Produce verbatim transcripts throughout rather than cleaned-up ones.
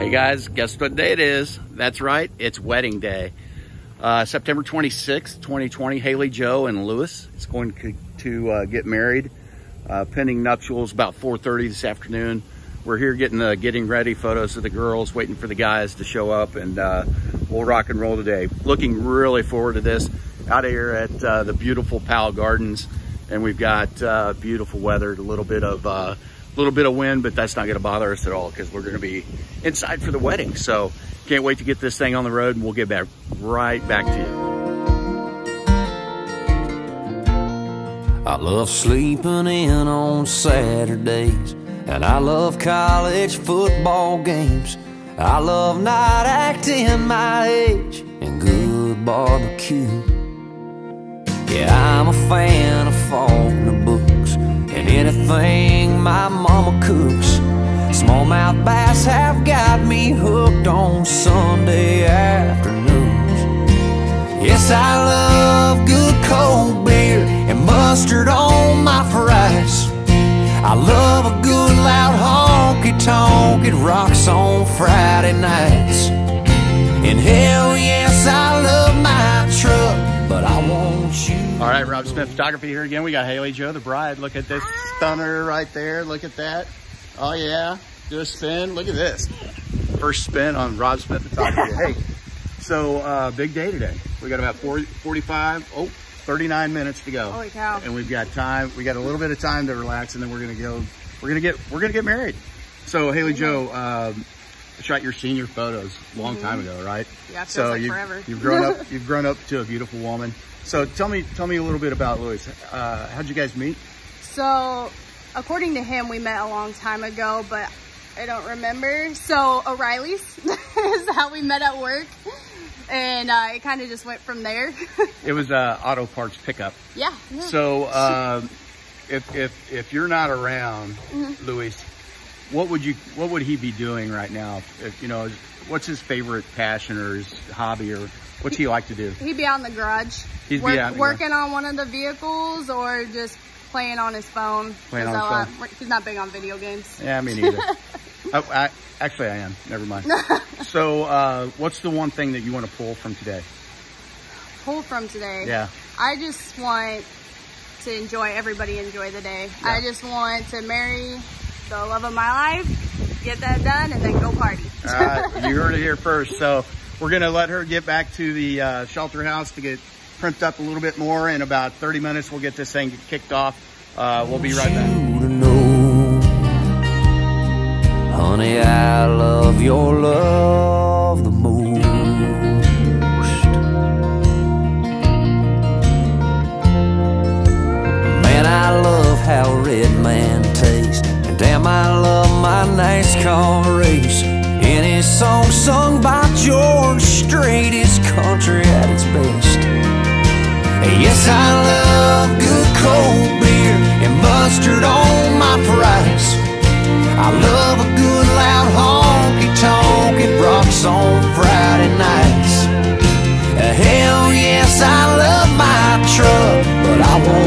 Hey guys, guess what day it is? That's right, it's wedding day. Uh, September twenty-sixth, twenty twenty, Haley Joe and Lewis is going to, to uh, get married. Uh, pending nuptials about four thirty this afternoon. We're here getting the getting ready photos of the girls, waiting for the guys to show up, and uh, we'll rock and roll today. Looking really forward to this. Out here at uh, the beautiful Powell Gardens, and we've got uh, beautiful weather, a little bit of uh, little bit of wind, but that's not going to bother us at all because we're going to be inside for the wedding. So can't wait to get this thing on the road, and we'll get back right back to you. I love sleeping in on Saturdays, and I love college football games. I love not acting my age and good barbecue. Yeah, I'm a fan of Faulkner books and anything my mama cooks. Smallmouth bass have got me hooked on Sunday afternoons. Yes, I love good cold beer and mustard on my fries. I love a good loud honky-tonk, it rocks on Friday nights. And hell yes, I love my truck, but I want you. All right, Rob Smith Photography here again. We got Haley Joe, the bride. Look at this stunner right there. Look at that. Oh yeah, do a spin. Look at this. First spin on Rob Smith Photography. Hey, so uh, big day today. We got about forty, forty-five, oh, thirty-nine minutes to go. Holy cow. And we've got time. We got a little bit of time to relax, and then we're gonna go. We're gonna get. We're gonna get married. So Haley Joe, um, shot your senior photos a long mm-hmm. time ago, right? Yeah, it feels so like you, forever. You've grown up. You've grown up to a beautiful woman. So tell me, tell me a little bit about Lewis. Uh, how'd you guys meet? So, according to him, we met a long time ago, but I don't remember. So O'Reilly's is how we met at work, and uh, it kind of just went from there. It was uh, auto parts pickup. Yeah. yeah. So uh, if if if you're not around, mm-hmm. Lewis, what would you what would he be doing right now? If, you know, what's his favorite passion or his hobby, or what's he like to do? He'd be out in the garage. He'd work, be out in the working garage. on one of the vehicles, or just playing on his phone. Playing on his lot, phone. He's not big on video games. Yeah, me neither. I, I, actually, I am. Never mind. So, uh, what's the one thing that you want to pull from today? Pull from today? Yeah. I just want to enjoy, everybody enjoy the day. Yeah. I just want to marry the love of my life, get that done, and then go party. All right, you heard it here first. So we're going to let her get back to the uh, shelter house to get primped up a little bit more. In about thirty minutes, we'll get this thing kicked off. Uh, we'll be right back. Honey, I love your love the most. Man, I love how Red Man tastes, and damn, I love my NASCAR race. Any song sung by George Strait is country at its best. Yes, I love good cold beer and mustard on my fries. I love a good loud honky-tonk, it rocks on Friday nights. Uh, hell yes, I love my truck, but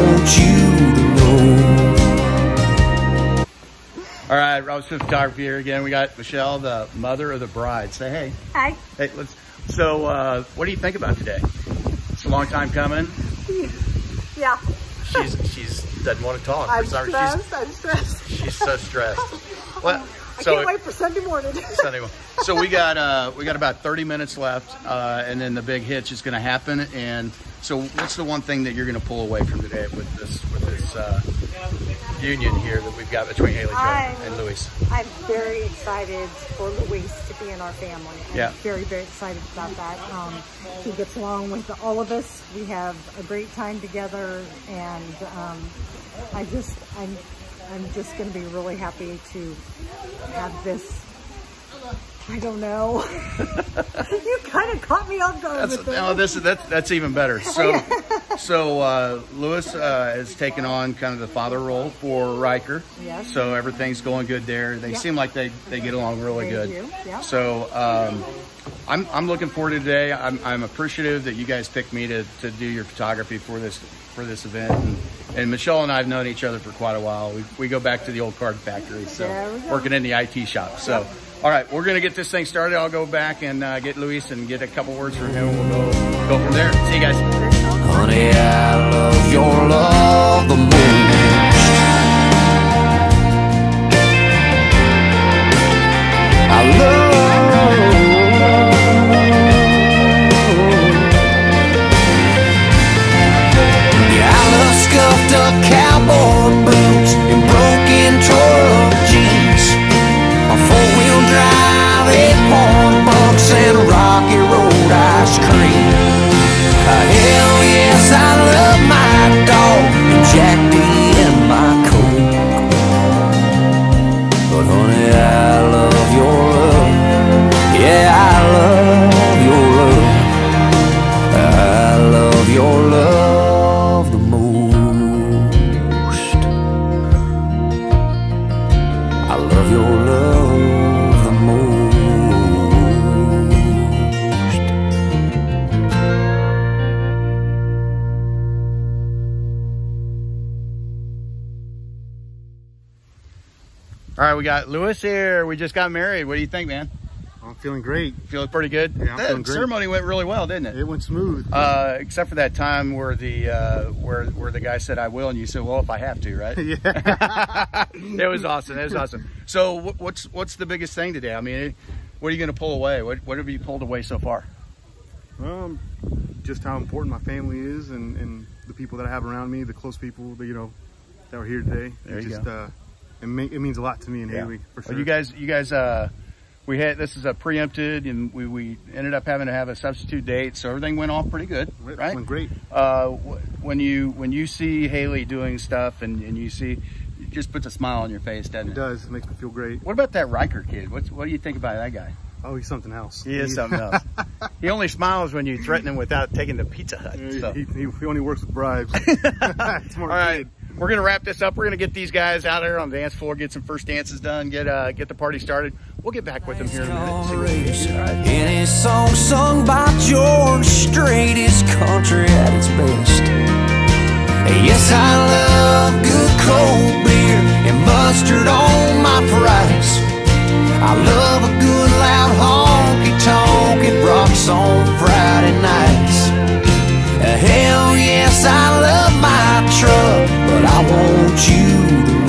I want you to know. All right, Rob Smith Photography here again. We got Michelle, the mother of the bride. Say hey. Hi. Hey, let's. So, uh, what do you think about today? It's a long time coming. Yeah. She's she's doesn't want to talk. I'm Sorry, stressed. she's, I'm stressed. She's so stressed. Well, I so can't wait for Sunday morning. Sunday morning. So we got uh, we got about thirty minutes left, uh, and then the big hitch is going to happen. And so, what's the one thing that you're going to pull away from today with this with this uh, union here that we've got between Haley Joe and Lewis? I'm very excited for Luis to be in our family. I'm yeah. very, very excited about that. Um, he gets along with all of us. We have a great time together, and um, I just, I'm, I'm just going to be really happy to have this. I don't know. You kind of caught me off guard That's, with this. no, this that's that's even better. So, so uh, Lewis uh, has taken on kind of the father role for Riker. Yes. So everything's going good there. They yep. seem like they, they get along really They good. do. Yep. So um, I'm I'm looking forward to today. I'm I'm appreciative that you guys picked me to to do your photography for this for this event. And, And Michelle and I have known each other for quite a while. We, we go back to the old card factory, so working in the I T shop. So All right, we're gonna get this thing started. I'll go back and uh, get Luis and get a couple words from him. We'll go go from there. See you guys. Honey, I love your love the most. I love, yeah, I love scuffed up cowboy boots and broken truck jeans, a four-wheel drive, eight-point bucks, and Rocky Road ice cream. Uh, hell yes, I love my dog and Jack D in my coat. But honey, I love your love. Yeah, I love your love. I love your love the most. I love your love the most. All right, we got Luis here. We just got married. What do you think, man? I'm feeling great. Feeling pretty good? Yeah, I'm that feeling great. ceremony went really well, didn't it? It went smooth. Uh, except for that time where the uh, where where the guy said I will, and you said, well, if I have to, right? Yeah. It was awesome. It was awesome. So wh- what's what's the biggest thing today? I mean, what are you going to pull away? What what have you pulled away so far? Um, just how important my family is, and, and the people that I have around me, the close people that you know that were here today. There it you just, go. Uh, it, ma- it means a lot to me and Yeah. Haley for sure. Well, you guys, you guys, uh, we had this is a preempted, and we, we ended up having to have a substitute date, so everything went off pretty good, It right? went great. Uh, wh- when you when you see Haley doing stuff, and, and you see, it just puts a smile on your face, doesn't it? It does. It makes me feel great. What about that Riker kid? What's what do you think about that guy? Oh, he's something else. He is something else. He only smiles when you threaten him without taking the Pizza Hut. He, So. he, he, he only works with bribes. Smart All right, kid. we're gonna wrap this up. We're gonna get these guys out there on the dance floor, get some first dances done, get uh, get the party started. We'll get back with them here in a minute. See what we can do. All right. Any song sung by George Strait is country at its best. Yes, I love good cold beer and mustard on my fries. I love a good loud honky-tonk at Rock's on Friday nights. Uh, hell yes, I love my truck, but I want you to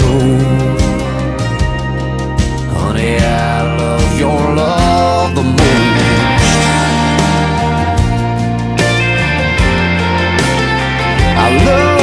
know, honey, I love your love the most. I love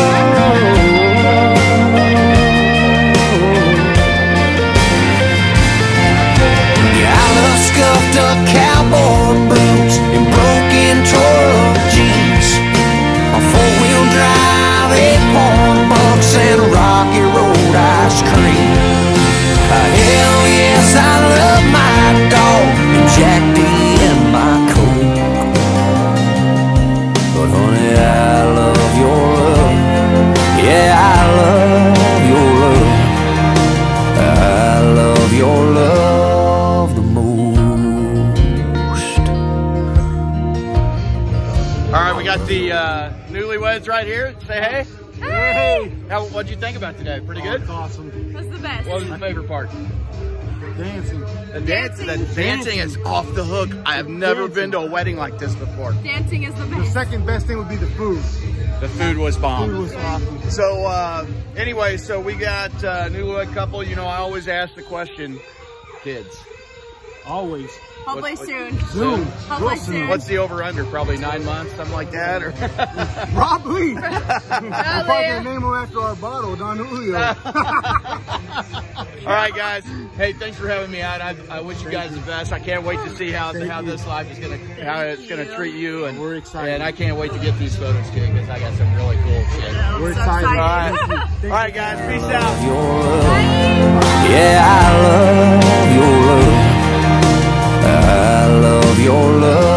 scuffed up cowboy boots and broken truck jeans, a four-wheel drive, eight-point bucks, and Rocky Road ice cream. Uh, hell yes, I love my dog and Jack D in my coat. But honey, I love your love. Yeah, I love your love. I love your love the most. All right, we got the uh, newlyweds right here. Say hey. Hey! How, what'd you think about today? Pretty good? It's awesome. That's the best. What was your favorite part? Dancing. The dancing. The Dancing. dancing is off the hook. I have never Dancing. been to a wedding like this before. Dancing is the The best. second best thing would be the food. The food was bomb. Food was awesome. So, uh, anyway, so we got uh, newlywed couple. You know, I always ask the question, kids. Always. Hopefully What- what- soon. Soon. Hopefully Real soon. What's the over-under? Probably nine months, something like that? Or Probably. We're probably Leo. gonna name him after our bottle, Don Julio. All right, guys. Hey, thanks for having me out. I, I wish you guys the best. I can't wait to see how Thank how you. this life is gonna how it's gonna treat you. And We're excited. And I can't wait to get these photos too because I got some really cool shit. All We're So excited. excited. right, all right, guys. Peace out. Your love. Yeah, I love your love. I love your love.